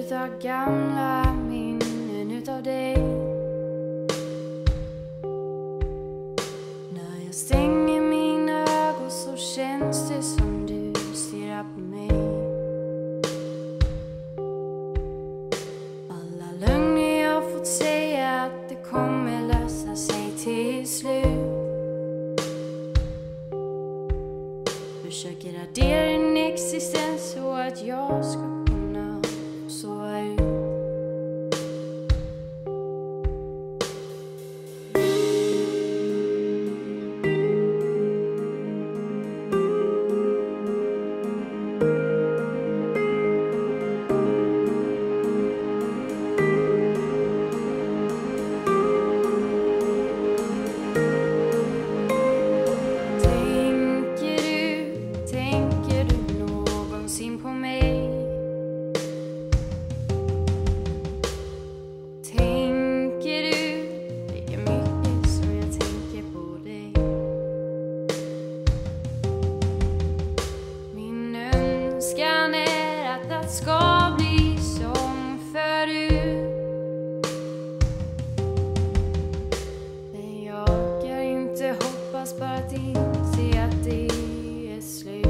utav gamla minnen utav dig. När jag stänger mina ögon så känns det som du stirrar på mig. Alla lögner jag fått säga att det kommer lösa sig till slut. Försöker radera din existens så att jag ska kunna sova ut. Tänker du någonsin på mig? Tänker du lika mycket som jag tänker på dig? Min önskan är att allt ska bli som förut. Men jag kan inte hoppas bara att inse att det är slut.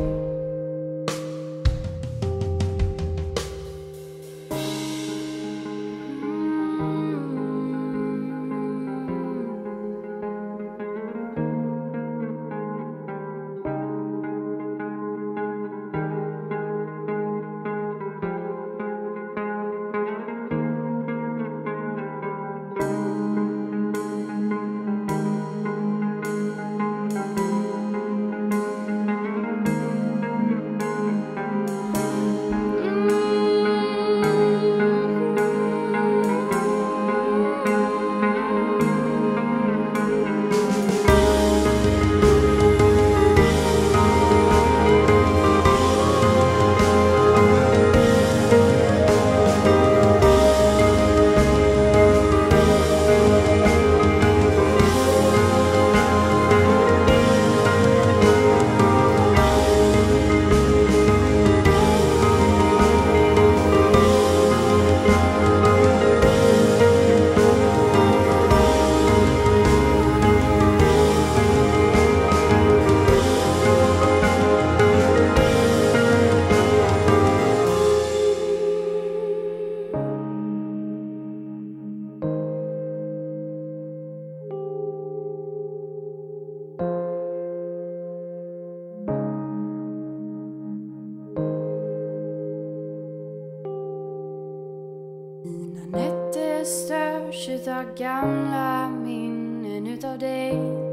Mina nätter störs utav gamla minnen utav dig.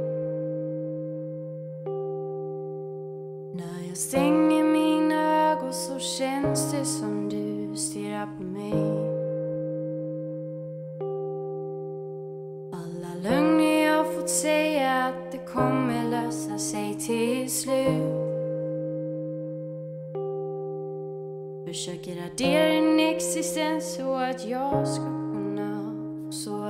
När jag stänger mina ögon så känns det som du stirrar på mig. Alla lögner jag fått säga att det kommer lösa sig till slut. Försöker radera din existens så att jag ska kunna sova.